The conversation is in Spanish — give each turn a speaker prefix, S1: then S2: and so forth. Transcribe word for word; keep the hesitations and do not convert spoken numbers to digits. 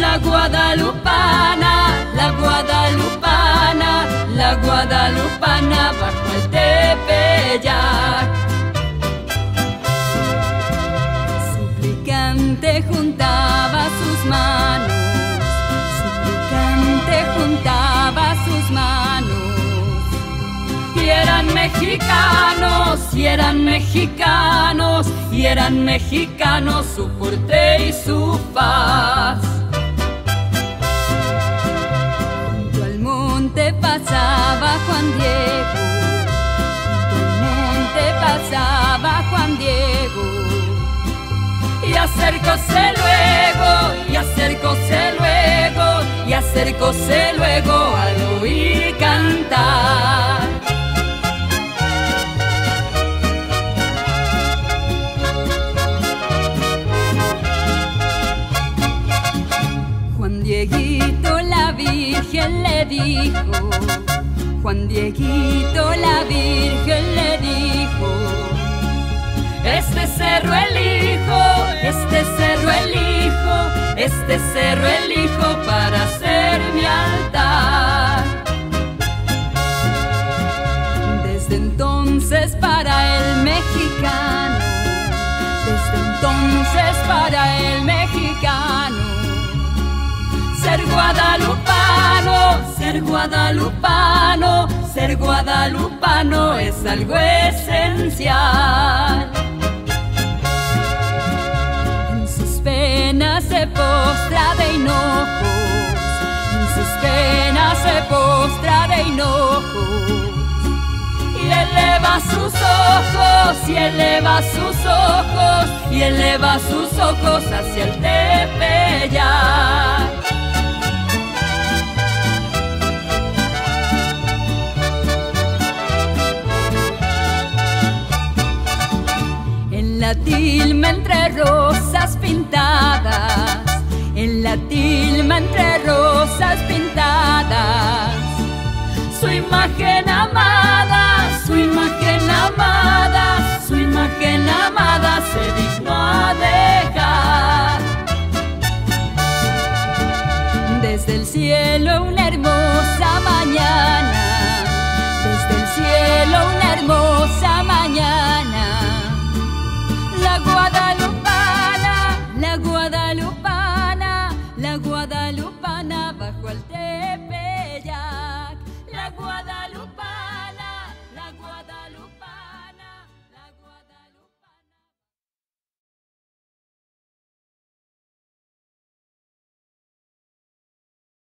S1: La guadalupana, la guadalupana, la guadalupana bajo el Tepeyac. Suplicante juntaba sus manos, suplicante juntaba sus manos. Y eran mexicanos, y eran mexicanos, y eran mexicanos su porte y su faz. Junto al monte pasaba Juan Diego, junto al monte pasaba Juan Diego. Y acercóse luego, y acercóse luego, y acercóse luego al oír cantar. Juan Dieguito la Virgen le dijo, Juan Dieguito la Virgen le dijo: este cerro elijo, este cerro elijo, este cerro elijo para hacer mi altar. Desde entonces para el mexicano, desde entonces para el mexicano, ser guadalupano, ser guadalupano, ser guadalupano es algo esencial. En sus penas se postra de hinojos, en sus penas se postra de hinojos. Y eleva sus ojos, y eleva sus ojos, y eleva sus ojos hacia el Tepeyac. En la tilma entre rosas pintadas, en la tilma entre rosas pintadas, su imagen amada, su imagen amada, su imagen amada se dignó a dejar. Desde el cielo una hermosa mañana, desde el cielo una hermosa mañana, la guadalupana, la guadalupana, la guadalupana bajo el Tepeyac, la guadalupana.